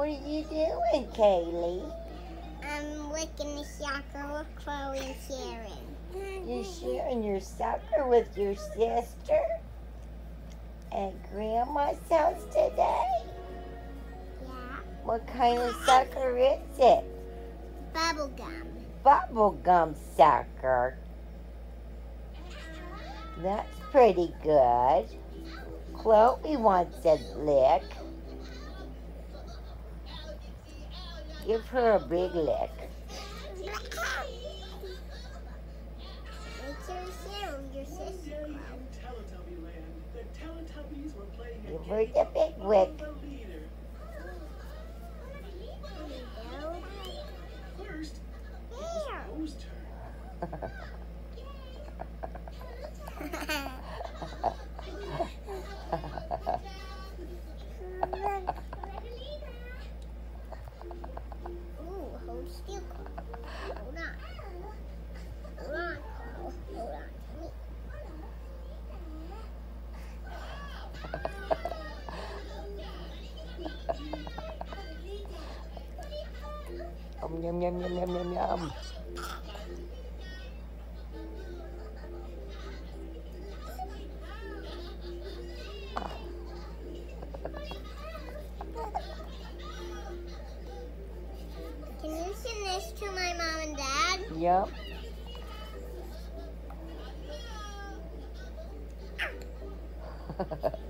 you doing, Kaylee? I'm licking the sucker with Chloe and Sharon. You're sharing your sucker with your sister at Grandma's house today? Yeah. What kind of sucker is it? Bubblegum. Bubblegum sucker. That's pretty good. Chloe wants a lick. Give her a big lick. Make sure to share with your sister. Give her the big lick. First, Ooh, hold still. Hold on. Hold on, Cole. Hold on to me. Yum, yum, yum, yum, yum, yum. Can you send this to my mom and dad? Yep.